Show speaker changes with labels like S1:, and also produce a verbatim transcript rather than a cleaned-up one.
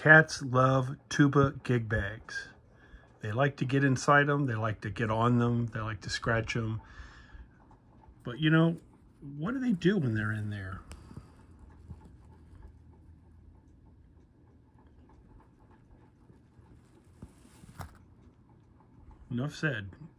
S1: Cats love Tuba gig bags. They like to get inside them. They like to get on them. They like to scratch them. But you know, what do they do when they're in there? Enough said.